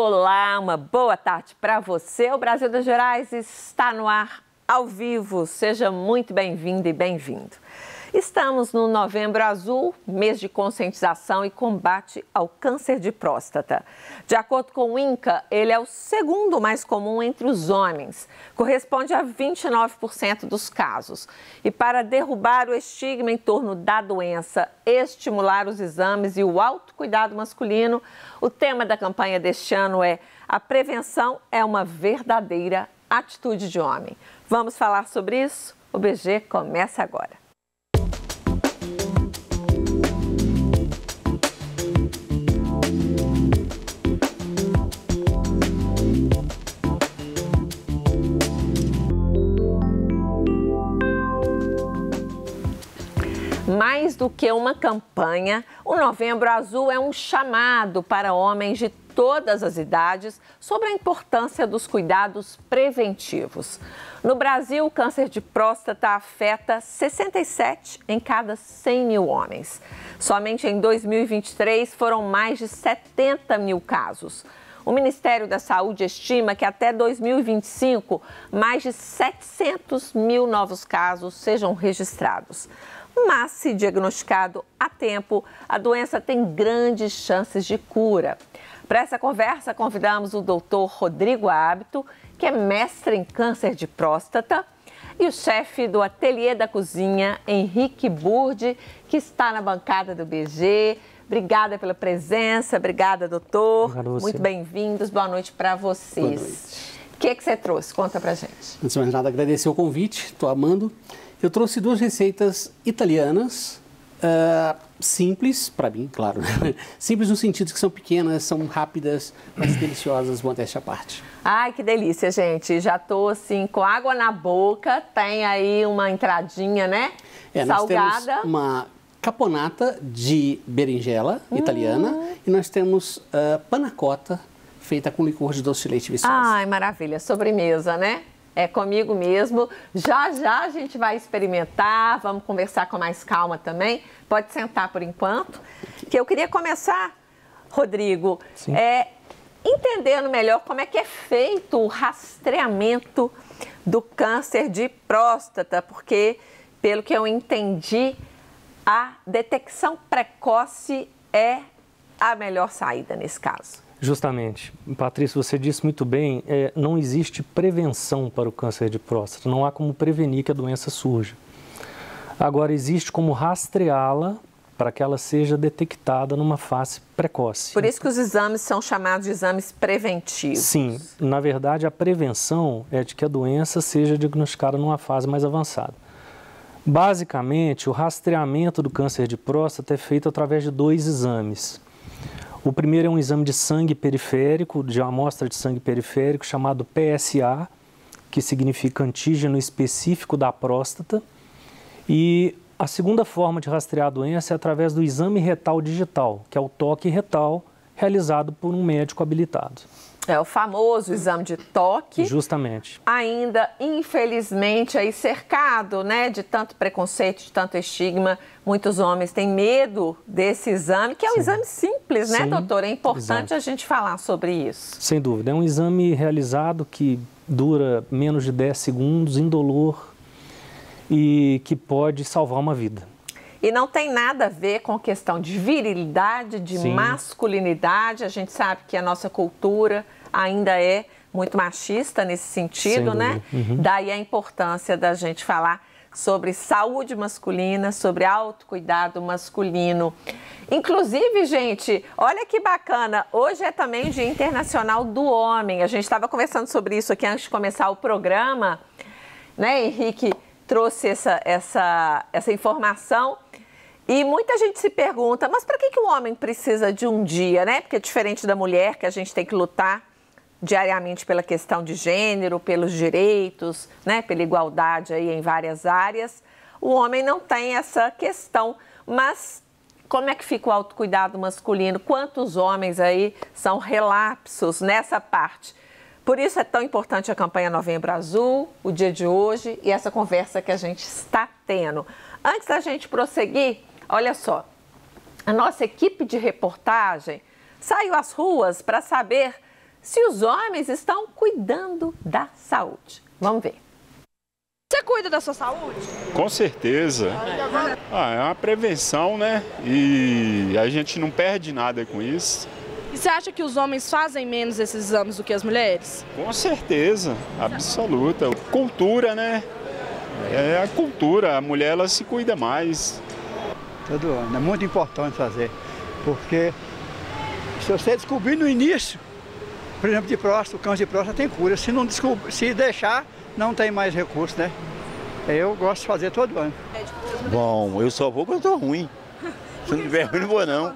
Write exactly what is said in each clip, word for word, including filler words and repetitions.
Olá, uma boa tarde para você. O Brasil das Gerais está no ar ao vivo. Seja muito bem-vindo e bem-vindo. Estamos no Novembro Azul, mês de conscientização e combate ao câncer de próstata. De acordo com o INCA, ele é o segundo mais comum entre os homens, corresponde a vinte e nove por cento dos casos. E para derrubar o estigma em torno da doença, estimular os exames e o autocuidado masculino, o tema da campanha deste ano é "A prevenção é uma verdadeira atitude de homem". Vamos falar sobre isso? O B G começa agora. Mais do que uma campanha, o Novembro Azul é um chamado para homens de todas as idades sobre a importância dos cuidados preventivos. No Brasil, o câncer de próstata afeta sessenta e sete em cada cem mil homens. Somente em dois mil e vinte e três foram mais de setenta mil casos. O Ministério da Saúde estima que até dois mil e vinte e cinco, mais de setecentos mil novos casos sejam registrados. Mas, se diagnosticado a tempo, a doença tem grandes chances de cura. Para essa conversa, convidamos o doutor Rodrigo Hábito, que é mestre em câncer de próstata, e o chefe do Ateliê da Cozinha, Henrique Burdi, que está na bancada do B G. Obrigada pela presença, obrigada, doutor. Obrigado a você. Muito bem-vindos, boa noite para vocês. Boa noite. O que, que você trouxe? Conta pra gente. Antes de mais nada, agradecer o convite, estou amando. Eu trouxe duas receitas italianas, uh, simples, para mim, claro. Simples no sentido que são pequenas, são rápidas, mas deliciosas, modéstia à parte. Ai, que delícia, gente. Já tô assim, com água na boca, tem aí uma entradinha, né? É, salgada. Nós temos uma caponata de berinjela hum. italiana e nós temos uh, panna cotta, feita com licor de doce de leite viçosa. Ai, maravilha. Sobremesa, né? É comigo mesmo. Já, já a gente vai experimentar, vamos conversar com mais calma também. Pode sentar por enquanto. Que eu queria começar, Rodrigo, é, entendendo melhor como é que é feito o rastreamento do câncer de próstata, porque, pelo que eu entendi, a detecção precoce é a melhor saída nesse caso. Justamente. Patrícia, você disse muito bem, é, não existe prevenção para o câncer de próstata, não há como prevenir que a doença surja. Agora, existe como rastreá-la para que ela seja detectada numa fase precoce. Por isso que os exames são chamados de exames preventivos. Sim, na verdade a prevenção é de que a doença seja diagnosticada numa fase mais avançada. Basicamente, o rastreamento do câncer de próstata é feito através de dois exames. O primeiro é um exame de sangue periférico, de uma amostra de sangue periférico chamado P S A, que significa antígeno específico da próstata. E a segunda forma de rastrear a doença é através do exame retal digital, que é o toque retal realizado por um médico habilitado. É o famoso exame de toque. Justamente. Ainda, infelizmente, aí cercado, né, de tanto preconceito, de tanto estigma. Muitos homens têm medo desse exame, que é um Sim. exame simples, né, Sim. doutor? É importante Exato. a gente falar sobre isso. Sem dúvida. É um exame realizado que dura menos de dez segundos, indolor, e que pode salvar uma vida. E não tem nada a ver com questão de virilidade, de Sim. masculinidade. A gente sabe que a nossa cultura ainda é muito machista nesse sentido, né? Uhum. Daí a importância da gente falar sobre saúde masculina, sobre autocuidado masculino. Inclusive, gente, olha que bacana, hoje é também o Dia Internacional do Homem. A gente estava conversando sobre isso aqui antes de começar o programa, né, Henrique? Trouxe essa, essa, essa informação e muita gente se pergunta, mas para que, que o homem precisa de um dia, né? Porque é diferente da mulher, que a gente tem que lutar diariamente pela questão de gênero, pelos direitos, né? Pela igualdade aí em várias áreas. O homem não tem essa questão, mas como é que fica o autocuidado masculino? Quantos homens aí são relapsos nessa parte? Por isso é tão importante a campanha Novembro Azul, o dia de hoje e essa conversa que a gente está tendo. Antes da gente prosseguir, olha só, a nossa equipe de reportagem saiu às ruas para saber se os homens estão cuidando da saúde. Vamos ver. Você cuida da sua saúde? Com certeza. Ah, é uma prevenção, né? E a gente não perde nada com isso. E você acha que os homens fazem menos esses exames do que as mulheres? Com certeza, absoluta. Cultura, né? É a cultura, a mulher ela se cuida mais. Todo ano, é muito importante fazer, porque se você descobrir no início, por exemplo, de próstata, o câncer de próstata tem cura, se, não descobrir, se deixar, não tem mais recurso, né? Eu gosto de fazer todo ano. Bom, eu só vou quando eu tô ruim. Se não tiver ruim, não vou não.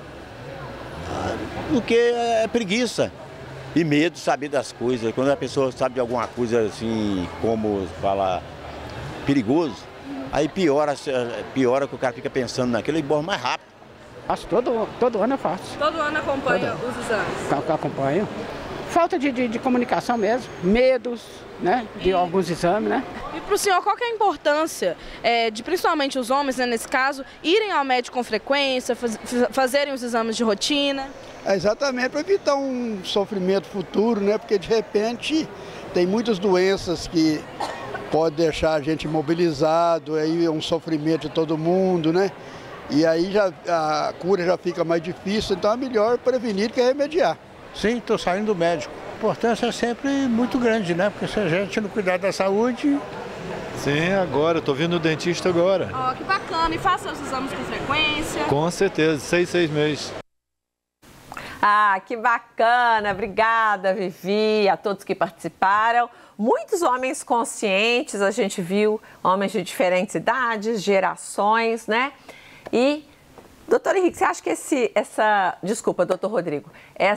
Porque é preguiça e medo de saber das coisas. Quando a pessoa sabe de alguma coisa assim, como falar, perigoso, aí piora, piora que o cara fica pensando naquilo e morre mais rápido. Faço todo, todo ano eu faço. Todo ano acompanha todo. Os exames? Acompanho. Falta de, de, de comunicação mesmo, medos, né, de e... alguns exames, né? E para o senhor, qual que é a importância é, de, principalmente os homens, né, nesse caso, irem ao médico com frequência, faz, fazerem os exames de rotina? É exatamente para evitar um sofrimento futuro, né? Porque de repente tem muitas doenças que podem deixar a gente imobilizado, aí é um sofrimento de todo mundo, né? E aí já, a cura já fica mais difícil, então é melhor prevenir que remediar. Sim, estou saindo do médico. A importância é sempre muito grande, né? Porque se a gente não cuidar da saúde... Sim, agora, estou vindo no dentista agora. Ó, oh, que bacana. E faça os exames com frequência? Com certeza, seis, seis meses. Ah, que bacana. Obrigada, Vivi, a todos que participaram. Muitos homens conscientes, a gente viu, homens de diferentes idades, gerações, né? E... Doutor Henrique, você acha que esse, essa, desculpa, doutor Rodrigo,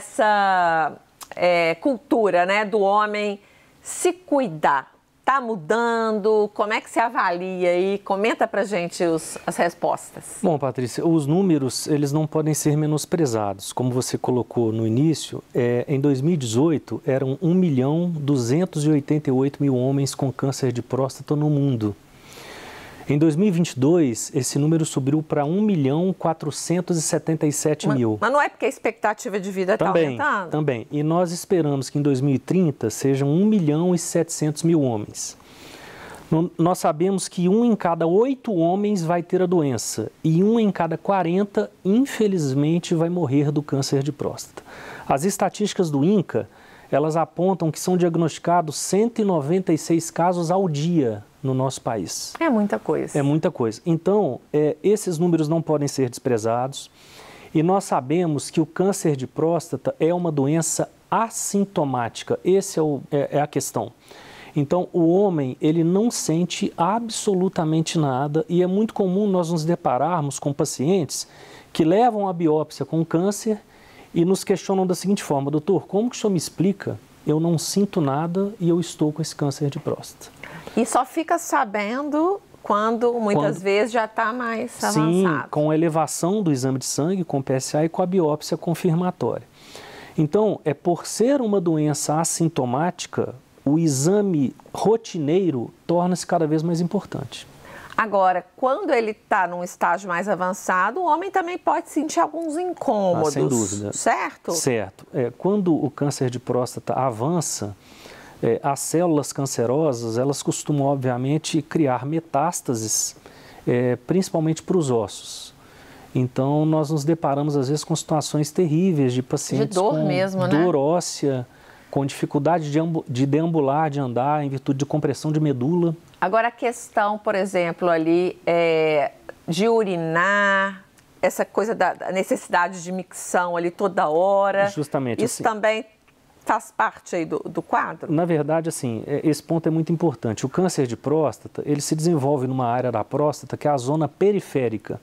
essa é, cultura, né, do homem se cuidar, está mudando? Como é que você avalia aí? Comenta pra gente os, as respostas. Bom, Patrícia, os números, eles não podem ser menosprezados. Como você colocou no início, é, em dois mil e dezoito eram um milhão duzentos e oitenta e oito mil homens com câncer de próstata no mundo. Em dois mil e vinte e dois, esse número subiu para um milhão quatrocentos e setenta e sete mil. Mas não é porque a expectativa de vida está aumentando? Também. E nós esperamos que em dois mil e trinta sejam um milhão e setecentos mil homens. Nós sabemos que um em cada oito homens vai ter a doença e um em cada quarenta, infelizmente, vai morrer do câncer de próstata. As estatísticas do INCA, elas apontam que são diagnosticados cento e noventa e seis casos ao dia no nosso país. É muita coisa. É muita coisa. Então, é, esses números não podem ser desprezados e nós sabemos que o câncer de próstata é uma doença assintomática. Essa é, é, é a questão. Então, o homem, ele não sente absolutamente nada e é muito comum nós nos depararmos com pacientes que levam a biópsia com câncer e nos questionam da seguinte forma: doutor, como que o senhor me explica? Eu não sinto nada e eu estou com esse câncer de próstata. E só fica sabendo quando, muitas quando, vezes, já está mais avançado. Sim, com a elevação do exame de sangue, com o P S A e com a biópsia confirmatória. Então, é por ser uma doença assintomática, o exame rotineiro torna-se cada vez mais importante. Agora, quando ele está num estágio mais avançado, o homem também pode sentir alguns incômodos. Ah, sem dúvida. Certo? Certo. É, quando o câncer de próstata avança, é, as células cancerosas, elas costumam, obviamente, criar metástases, é, principalmente para os ossos. Então, nós nos deparamos, às vezes, com situações terríveis de pacientes de dor com mesmo, dor né? óssea, com dificuldade de, de deambular, de andar, em virtude de compressão de medula. Agora, a questão, por exemplo, ali, é, de urinar, essa coisa da, da necessidade de micção ali toda hora. Justamente. Isso assim, também faz parte aí do, do quadro? Na verdade, assim, esse ponto é muito importante. O câncer de próstata, ele se desenvolve numa área da próstata que é a zona periférica.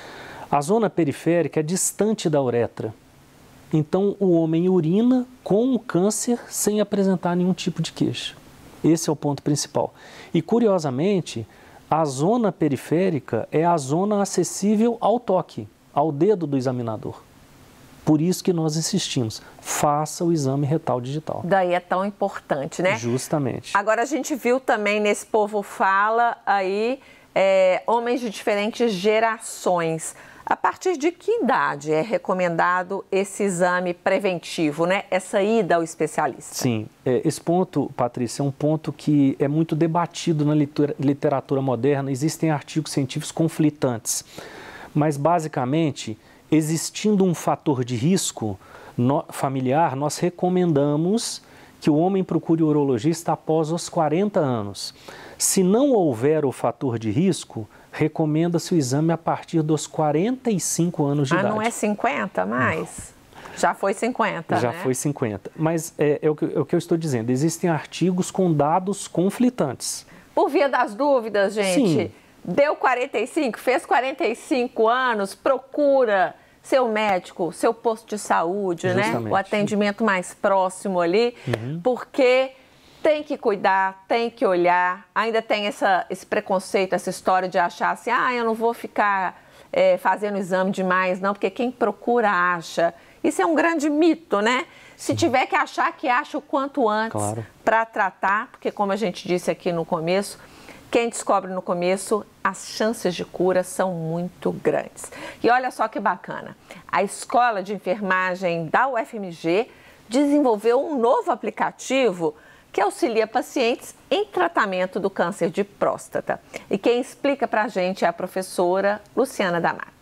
A zona periférica é distante da uretra. Então, o homem urina com o câncer sem apresentar nenhum tipo de queixa. Esse é o ponto principal. E, curiosamente, a zona periférica é a zona acessível ao toque, ao dedo do examinador. Por isso que nós insistimos, faça o exame retal digital. Daí é tão importante, né? Justamente. Agora, a gente viu também nesse Povo Fala aí, é, homens de diferentes gerações. A partir de que idade é recomendado esse exame preventivo, né? Essa ida ao especialista? Sim, esse ponto, Patrícia, é um ponto que é muito debatido na literatura moderna. Existem artigos científicos conflitantes, mas basicamente, existindo um fator de risco familiar, nós recomendamos que o homem procure o urologista após os quarenta anos. Se não houver o fator de risco, recomenda-se o exame a partir dos quarenta e cinco anos de ah, idade. Ah, não é cinquenta mais? Não. Já foi cinquenta, Já né? foi cinquenta. Mas é, é, o que, é o que eu estou dizendo, existem artigos com dados conflitantes. Por via das dúvidas, gente, Sim. deu quarenta e cinco, fez quarenta e cinco anos, procura seu médico, seu posto de saúde, Justamente. né? O atendimento mais próximo ali, uhum. porque tem que cuidar, tem que olhar. Ainda tem essa, esse preconceito, essa história de achar assim, ah, eu não vou ficar é, fazendo exame demais, não, porque quem procura acha. Isso é um grande mito, né? Se tiver que achar, que acha o quanto antes claro. para tratar, porque como a gente disse aqui no começo, quem descobre no começo, as chances de cura são muito grandes. E olha só que bacana, a Escola de Enfermagem da U F M G desenvolveu um novo aplicativo que auxilia pacientes em tratamento do câncer de próstata. E quem explica para a gente é a professora Luciana da Mata.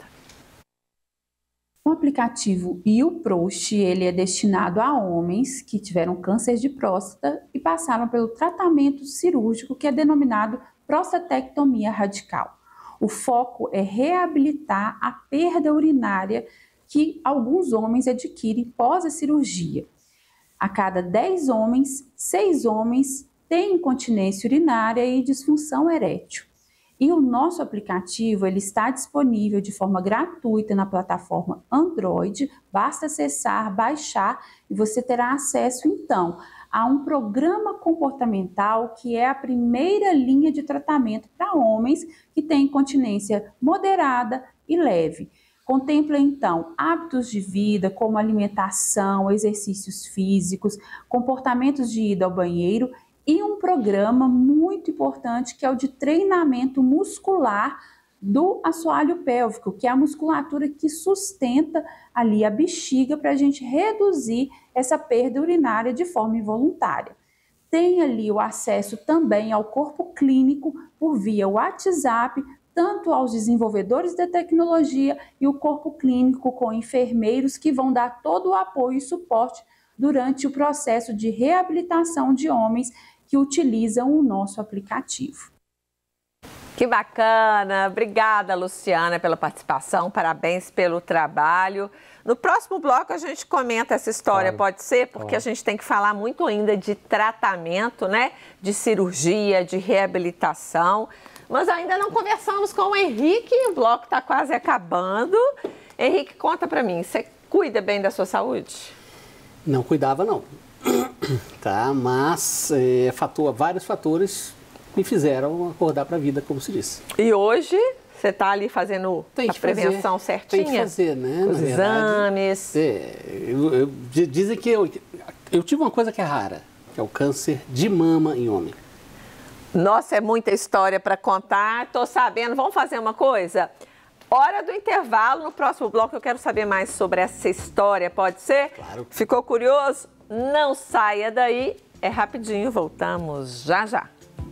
O aplicativo YouProst, ele é destinado a homens que tiveram câncer de próstata e passaram pelo tratamento cirúrgico que é denominado prostatectomia radical. O foco é reabilitar a perda urinária que alguns homens adquirem pós a cirurgia. A cada dez homens, seis homens têm incontinência urinária e disfunção erétil. E o nosso aplicativo ele está disponível de forma gratuita na plataforma Android. Basta acessar, baixar e você terá acesso então a um programa comportamental que é a primeira linha de tratamento para homens que têm incontinência moderada e leve. Contempla, então, hábitos de vida como alimentação, exercícios físicos, comportamentos de ida ao banheiro e um programa muito importante que é o de treinamento muscular do assoalho pélvico, que é a musculatura que sustenta ali a bexiga para a gente reduzir essa perda urinária de forma involuntária. Tem ali o acesso também ao corpo clínico por via WhatsApp, tanto aos desenvolvedores da tecnologia e o corpo clínico com enfermeiros que vão dar todo o apoio e suporte durante o processo de reabilitação de homens que utilizam o nosso aplicativo. Que bacana! Obrigada, Luciana, pela participação, parabéns pelo trabalho. No próximo bloco a gente comenta essa história, claro. Pode ser? Porque claro. A gente tem que falar muito ainda de tratamento, né? De cirurgia, de reabilitação. Mas ainda não conversamos com o Henrique, o bloco está quase acabando. Henrique, conta para mim, você cuida bem da sua saúde? Não cuidava, não. Tá, mas é, fator, vários fatores me fizeram acordar para a vida, como se diz. E hoje você está ali fazendo tem a prevenção fazer, certinha? Tem que fazer, né? Os exames. É, eu, eu, dizem que eu, eu tive uma coisa que é rara, que é o câncer de mama em homem. Nossa, é muita história para contar, tô sabendo. Vamos fazer uma coisa? Hora do intervalo, no próximo bloco eu quero saber mais sobre essa história, pode ser? Claro. Ficou curioso? Não saia daí, é rapidinho, voltamos já já.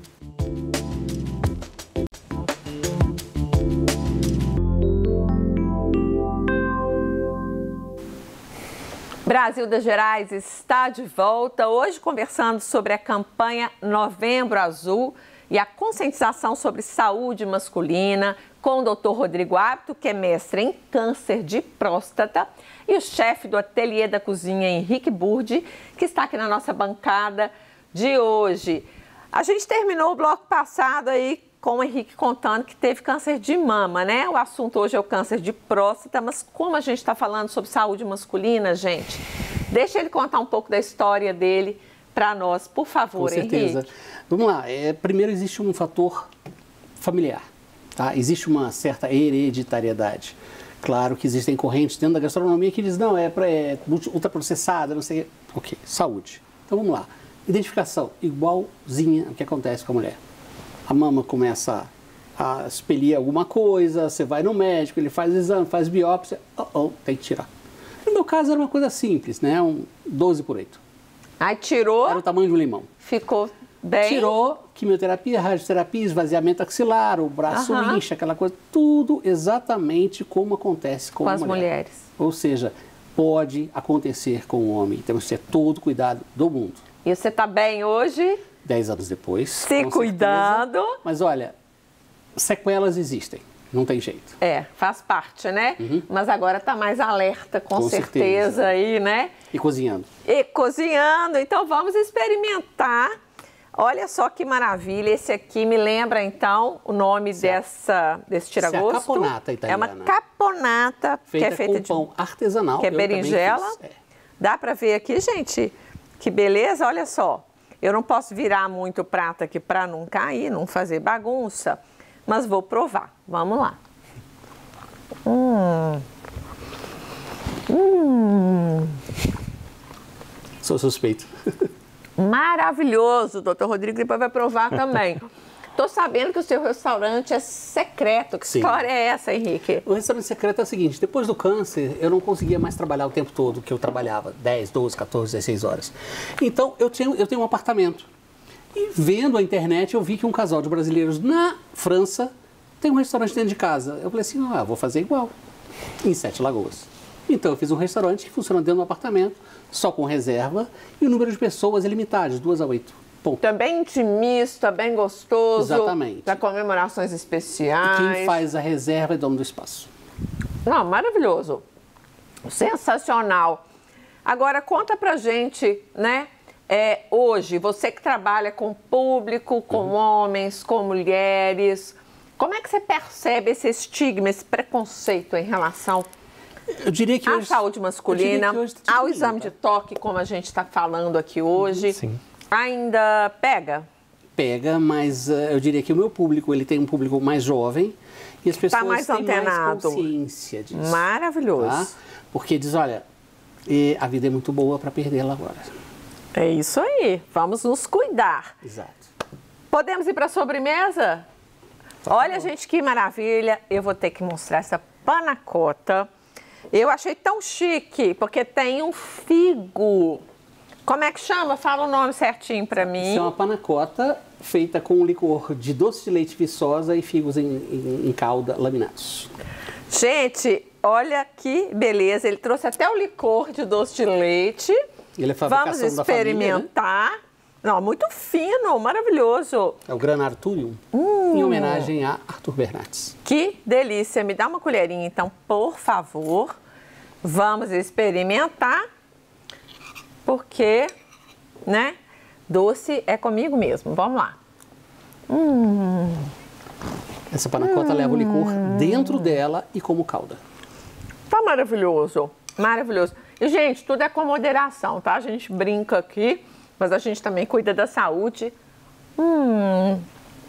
Brasil das Gerais está de volta, hoje conversando sobre a campanha Novembro Azul e a conscientização sobre saúde masculina com o doutor Rodrigo Hábito, que é mestre em câncer de próstata, e o chefe do ateliê da cozinha, Henrique Burdi, que está aqui na nossa bancada de hoje. A gente terminou o bloco passado aí com o Henrique contando que teve câncer de mama, né? O assunto hoje é o câncer de próstata, mas como a gente está falando sobre saúde masculina, gente, deixa ele contar um pouco da história dele para nós, por favor, Henrique. Com certeza. Henrique. Vamos lá. É, primeiro, existe um fator familiar, tá? Existe uma certa hereditariedade. Claro que existem correntes dentro da gastronomia que dizem, não, é, é ultraprocessada, não sei. Ok, saúde. Então vamos lá. Identificação igualzinha ao que acontece com a mulher. A mama começa a expelir alguma coisa, você vai no médico, ele faz exame, faz biópsia, oh, oh, tem que tirar. No meu caso era uma coisa simples, né? Um doze por oito. Aí tirou? Era o tamanho de um limão. Ficou bem? Tirou, quimioterapia, radioterapia, esvaziamento axilar, o braço Aham. incha, aquela coisa, tudo exatamente como acontece com, Com a as mulher. mulheres. Ou seja, pode acontecer com o homem. Temos que ter todo o cuidado do mundo. E você está bem hoje? Dez anos depois. Se com cuidando. certeza. Mas olha, sequelas existem, não tem jeito. É, faz parte, né? Uhum. Mas agora está mais alerta, com, Com certeza, certeza. aí, né? E cozinhando. E cozinhando. Então vamos experimentar. Olha só que maravilha. Esse aqui me lembra, então, o nome dessa, desse tiragosto. Essa é a caponata italiana. É uma caponata Feita que é feita com de pão artesanal. que é eu também berinjela. fiz, é. Dá para ver aqui, gente? Que beleza, olha só. Eu não posso virar muito o prato aqui para não cair, não fazer bagunça, mas vou provar. Vamos lá. Hum. Hum. Sou suspeito. Maravilhoso, doutor Rodrigo, depois vai provar também. Tô sabendo que o seu restaurante é secreto. Que Sim. história é essa, Henrique? O restaurante secreto é o seguinte, depois do câncer, eu não conseguia mais trabalhar o tempo todo que eu trabalhava, dez, doze, quatorze, dezesseis horas. Então, eu, tinha, eu tenho um apartamento. E vendo a internet, eu vi que um casal de brasileiros na França tem um restaurante dentro de casa. Eu falei assim, ah, vou fazer igual, em Sete Lagoas. Então, eu fiz um restaurante que funciona dentro do apartamento, só com reserva, e o número de pessoas é limitado, de duas a oito. Ponto. Também intimista, bem gostoso. Exatamente. Para comemorações especiais. E quem faz a reserva é dono do espaço. Não, maravilhoso. Sensacional. Agora, conta pra gente, né? É, hoje, você que trabalha com público, com uhum. homens, com mulheres, como é que você percebe esse estigma, esse preconceito em relação eu diria que à hoje, saúde masculina, hoje ao exame de toque, como a gente está falando aqui hoje? Sim. Ainda pega? Pega, mas uh, eu diria que o meu público, ele tem um público mais jovem e as pessoas tá mais têm antenado. mais consciência disso. Maravilhoso. Tá? Porque diz, olha, e a vida é muito boa para perdê-la agora. É isso aí, vamos nos cuidar. Exato. Podemos ir para a sobremesa? Tá Olha, bom. gente, que maravilha. Eu vou ter que mostrar essa panacota. Eu achei tão chique, porque tem um figo. Como é que chama? Fala o nome certinho para mim. Isso é uma panacota feita com um licor de doce de leite viçosa e figos em, em, em calda laminados. Gente, olha que beleza. Ele trouxe até o licor de doce de leite. Ele é fabricação Vamos da família, experimentar. né? Não, muito fino, maravilhoso. É o Gran Arturium, hum. em homenagem a Arthur Bernardes. Que delícia. Me dá uma colherinha, então, por favor. Vamos experimentar. Porque, né, doce é comigo mesmo. Vamos lá. Hum. Essa panacota hum. leva o licor dentro dela e como calda. Tá maravilhoso, maravilhoso. E, gente, tudo é com moderação, tá? A gente brinca aqui, mas a gente também cuida da saúde. Hum.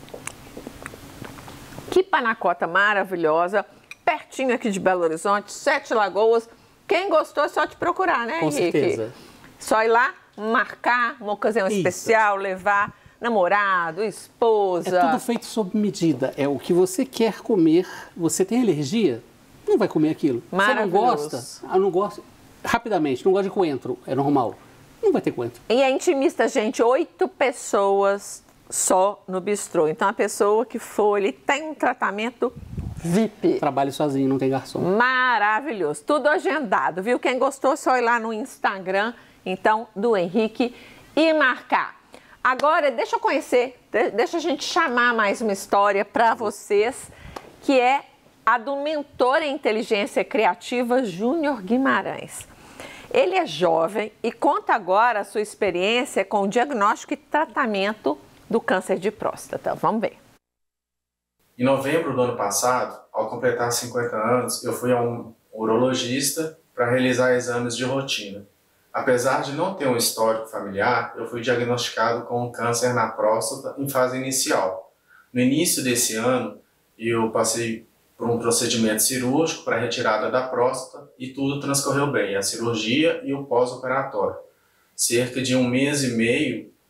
Que panacota maravilhosa. Pertinho aqui de Belo Horizonte, Sete Lagoas. Quem gostou é só te procurar, né, Com Henrique? certeza. Só ir lá, marcar uma ocasião Isso. especial, levar namorado, esposa. É tudo feito sob medida. É o que você quer comer. Você tem alergia? Não vai comer aquilo. Você não gosta? Ah, não gosta. Rapidamente, não gosta de coentro. É normal. Não vai ter coentro. E é intimista, gente. Oito pessoas só no bistrô. Então, a pessoa que for, ele tem um tratamento V I P. Trabalhe sozinho, não tem garçom. Maravilhoso. Tudo agendado, viu? Quem gostou, só ir lá no Instagram, então, do Henrique e marcar. Agora, deixa eu conhecer, deixa a gente chamar mais uma história para vocês, que é a do mentor em inteligência criativa, Júnior Guimarães. Ele é jovem e conta agora a sua experiência com o diagnóstico e tratamento do câncer de próstata. Vamos ver. Em novembro do ano passado, ao completar cinquenta anos, eu fui a um urologista para realizar exames de rotina. Apesar de não ter um histórico familiar, eu fui diagnosticado com um câncer na próstata em fase inicial. No início desse ano, eu passei por um procedimento cirúrgico para retirada da próstata e tudo transcorreu bem, a cirurgia e o pós-operatório. Cerca de um mês e meio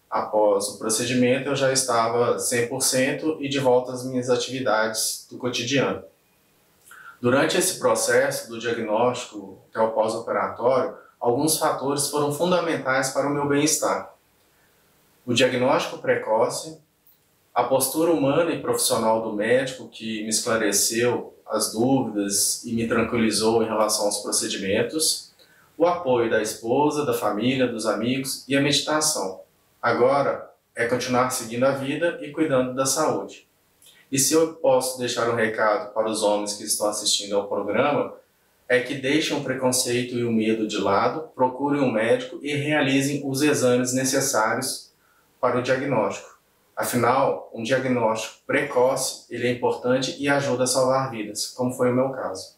após o procedimento, eu já estava cem por cento e de volta às minhas atividades do cotidiano. Durante esse processo do diagnóstico até o pós-operatório, alguns fatores foram fundamentais para o meu bem-estar. O diagnóstico precoce, a postura humana e profissional do médico que me esclareceu as dúvidas e me tranquilizou em relação aos procedimentos, o apoio da esposa, da família, dos amigos e a meditação. Agora é continuar seguindo a vida e cuidando da saúde. E se eu posso deixar um recado para os homens que estão assistindo ao programa, é que deixem o preconceito e o medo de lado, procurem um médico e realizem os exames necessários para o diagnóstico. Afinal, um diagnóstico precoce ele é importante e ajuda a salvar vidas, como foi o meu caso.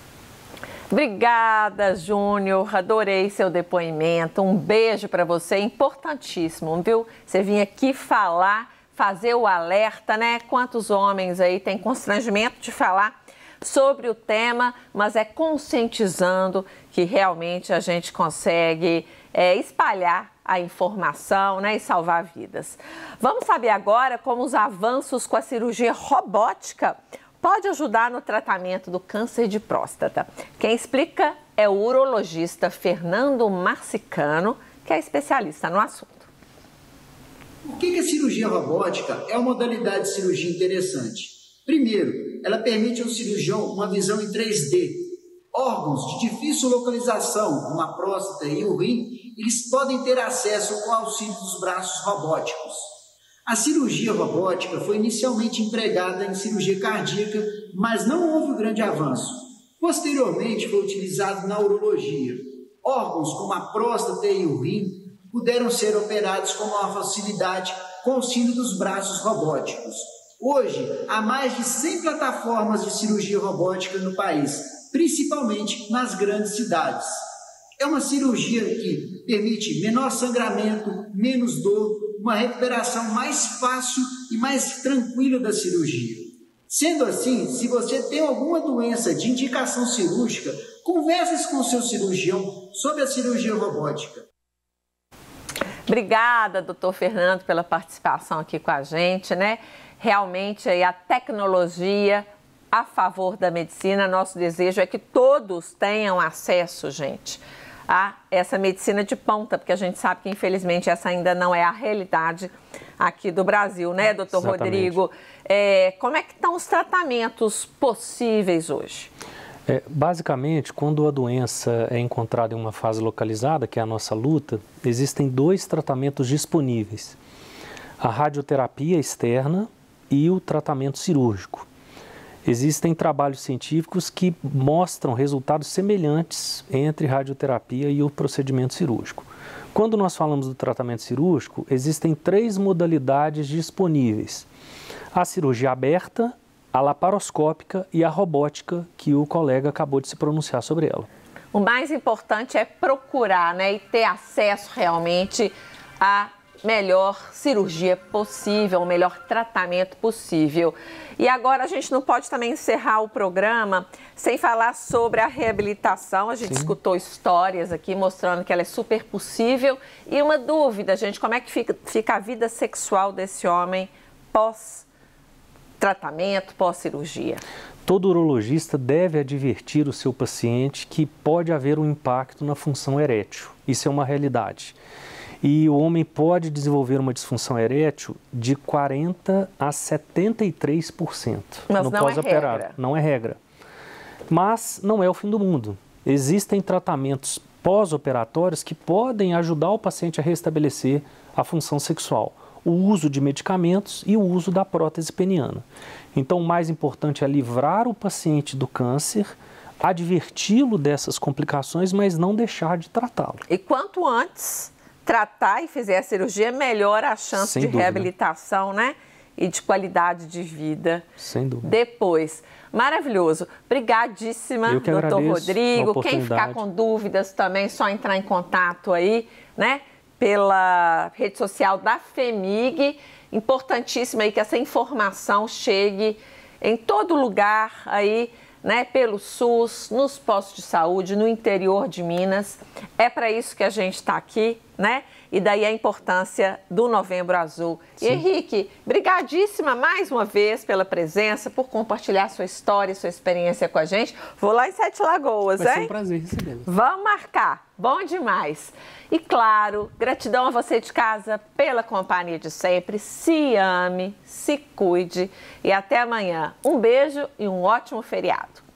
Obrigada, Júnior. Adorei seu depoimento. Um beijo para você, importantíssimo, viu? Você vinha aqui falar, fazer o alerta, né? Quantos homens aí têm constrangimento de falar sobre o tema, mas é conscientizando que realmente a gente consegue é, espalhar a informação, né, e salvar vidas. Vamos saber agora como os avanços com a cirurgia robótica pode ajudar no tratamento do câncer de próstata. Quem explica é o urologista Fernando Marcicano, que é especialista no assunto. O que é cirurgia robótica? É uma modalidade de cirurgia interessante. Primeiro, ela permite ao cirurgião uma visão em três D. Órgãos de difícil localização, como a próstata e o rim, eles podem ter acesso com o auxílio dos braços robóticos. A cirurgia robótica foi inicialmente empregada em cirurgia cardíaca, mas não houve um grande avanço. Posteriormente, foi utilizado na urologia. Órgãos como a próstata e o rim puderam ser operados com uma facilidade com o auxílio dos braços robóticos. Hoje, há mais de cem plataformas de cirurgia robótica no país, principalmente nas grandes cidades. É uma cirurgia que permite menor sangramento, menos dor, uma recuperação mais fácil e mais tranquila da cirurgia. Sendo assim, se você tem alguma doença de indicação cirúrgica, converse com o seu cirurgião sobre a cirurgia robótica. Obrigada, doutor Fernando, pela participação aqui com a gente, né? Realmente aí a tecnologia a favor da medicina, nosso desejo é que todos tenham acesso, gente, a essa medicina de ponta, porque a gente sabe que, infelizmente, essa ainda não é a realidade aqui do Brasil, né, doutor Exatamente. Rodrigo? É, como é que estão os tratamentos possíveis hoje? É, basicamente, quando a doença é encontrada em uma fase localizada, que é a nossa luta, existem dois tratamentos disponíveis. A radioterapia externa e o tratamento cirúrgico. Existem trabalhos científicos que mostram resultados semelhantes entre radioterapia e o procedimento cirúrgico. Quando nós falamos do tratamento cirúrgico, existem três modalidades disponíveis. A cirurgia aberta, a laparoscópica e a robótica, que o colega acabou de se pronunciar sobre ela. O mais importante é procurar, né, e ter acesso realmente a melhor cirurgia possível, o melhor tratamento possível. E agora a gente não pode também encerrar o programa sem falar sobre a reabilitação. A gente Sim. escutou histórias aqui mostrando que ela é super possível. E uma dúvida, gente, como é que fica, fica a vida sexual desse homem pós-tratamento, pós-cirurgia? Todo urologista deve advertir o seu paciente que pode haver um impacto na função erétil. Isso é uma realidade. E o homem pode desenvolver uma disfunção erétil de quarenta a setenta e três por cento no pós-operado. Não é regra. Mas não é o fim do mundo. Existem tratamentos pós-operatórios que podem ajudar o paciente a restabelecer a função sexual. O uso de medicamentos e o uso da prótese peniana. Então, o mais importante é livrar o paciente do câncer, adverti-lo dessas complicações, mas não deixar de tratá-lo. E quanto antes tratar e fizer a cirurgia, melhor a chance Sem de dúvida. reabilitação, né? E de qualidade de vida. Sem dúvida. Depois. Maravilhoso. Obrigadíssima, Eu que doutor Rodrigo. Quem ficar com dúvidas também, só entrar em contato aí, né? Pela rede social da FEMIG. Importantíssimo aí que essa informação chegue em todo lugar aí, né, pelo SUS, nos postos de saúde, no interior de Minas. É para isso que a gente está aqui, né? e daí a importância do Novembro Azul. Sim. E Henrique, brigadíssima mais uma vez pela presença, por compartilhar sua história, sua experiência com a gente. Vou lá em Sete Lagoas, Vai hein? Vai ser um prazer recebê-lo. Vamos marcar. Bom demais. E claro, gratidão a você de casa pela companhia de sempre. Se ame, se cuide e até amanhã. Um beijo e um ótimo feriado.